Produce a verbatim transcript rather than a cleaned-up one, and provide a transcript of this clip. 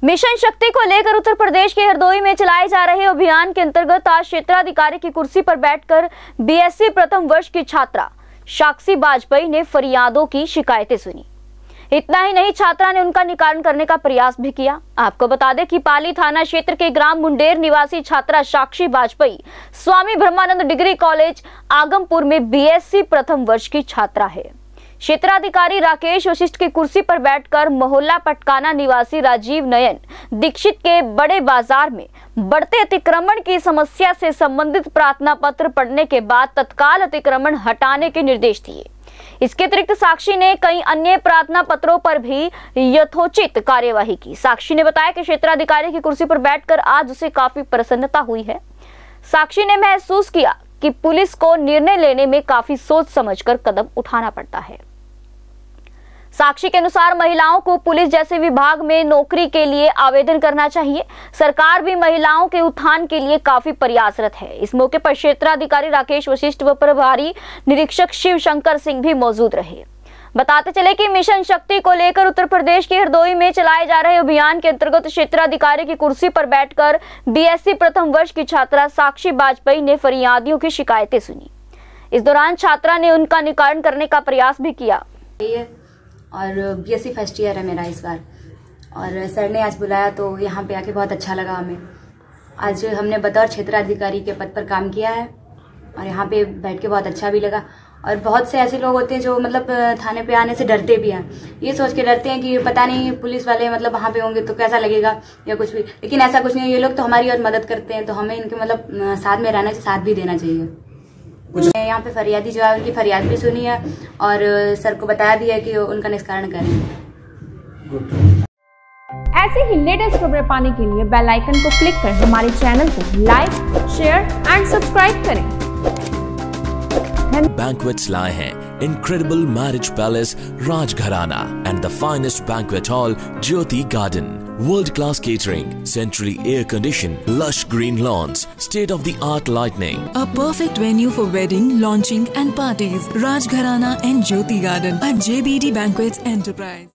Mission शक्ति को लेकर उत्तर प्रदेश के हरदोई में चलाए जा रहे अभियान के अंतर्गत आज क्षेत्राधिकारी की कुर्सी पर बैठकर बीएससी प्रथम वर्ष की छात्रा साक्षी वाजपेयी ने फरियादों की शिकायतें सुनी। इतना ही नहीं, छात्रा ने उनका निवारण करने का प्रयास भी किया। आपको बता दें कि पाली थाना क्षेत्र के ग्राम मुंडेर निवासी छात्रा साक्षी वाजपेयी स्वामी ब्रह्मानंद डिग्री कॉलेज आगमपुर में बीएससी प्रथम वर्ष की छात्रा है। क्षेत्राधिकारी राकेश वशिष्ठ की कुर्सी पर बैठकर मोहल्ला पटकाना निवासी राजीव नयन दीक्षित के बड़े बाजार में बढ़ते अतिक्रमण की समस्या से संबंधित प्रार्थना पत्र पढ़ने के बाद तत्काल अतिक्रमण हटाने के निर्देश दिए। इसके अतिरिक्त साक्षी ने कई अन्य प्रार्थना पत्रों पर भी यथोचित कार्यवाही की। साक्षी ने बताया कि क्षेत्राधिकारी की कुर्सी पर बैठकर आज उसे काफी प्रसन्नता हुई है। साक्षी ने महसूस किया कि पुलिस को निर्णय लेने में काफी सोच समझकर कदम उठाना पड़ता है। साक्षी के अनुसार महिलाओं को पुलिस जैसे विभाग में नौकरी के लिए आवेदन करना चाहिए। सरकार भी महिलाओं के उत्थान के लिए काफी प्रयासरत है। इस मौके पर क्षेत्राधिकारी राकेश वशिष्ठ व प्रभारी निरीक्षक शिव शंकर सिंह भी मौजूद रहे। बताते चले कि मिशन शक्ति को लेकर उत्तर प्रदेश के हरदोई में चलाए जा रहे अभियान के अंतर्गत क्षेत्राधिकारी की कुर्सी पर बैठकर बीएससी प्रथम वर्ष की छात्रा साक्षी वाजपेयी ने फरियादियों की शिकायतें सुनी। इस दौरान छात्रा ने उनका निवारण करने का प्रयास भी किया। और बीएससी फर्स्ट ईयर है मेरा इस बार, और सर ने आज बुलाया तो यहाँ पे आके बहुत अच्छा लगा हमें। आज हमने बतौर क्षेत्राधिकारी के पद पर काम किया है और यहाँ पे बैठ के बहुत अच्छा भी लगा। और बहुत से ऐसे लोग होते हैं जो मतलब थाने पे आने से डरते भी हैं, ये सोच के डरते हैं कि पता नहीं पुलिस वाले मतलब वहाँ पे होंगे तो कैसा लगेगा या कुछ भी, लेकिन ऐसा कुछ नहीं है। ये लोग तो हमारी और मदद करते हैं, तो हमें इनके मतलब साथ में रहना चाहिए, साथ भी देना चाहिए। यहाँ पे फरियादी जो है उनकी फरियाद भी सुनी है और सर को बताया भी है कि उनका निस्तारण करें। ऐसे ही लेटेस्ट खबरें पाने के लिए बेल आइकन को क्लिक कर हमारे चैनल को लाइक, शेयर एंड सब्सक्राइब करें। Banquets lie हैं incredible marriage palace Rajgharana and the finest banquet hall Jyoti Garden. World-class catering, centrally air-conditioned, lush green lawns, state-of-the-art lighting. A perfect venue for wedding, launching and parties. Rajgharana and Jyoti Garden at J B D Banquets Enterprise.